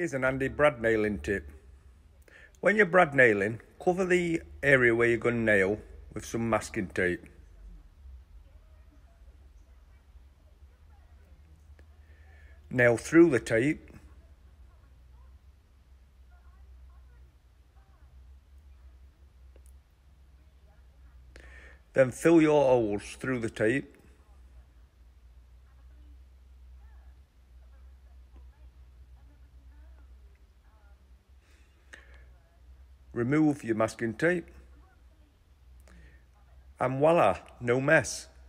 Here's an handy brad nailing tip. When you're brad nailing, cover the area where you're going to nail with some masking tape. Nail through the tape. Then fill your holes through the tape. Remove your masking tape. And voila, no mess.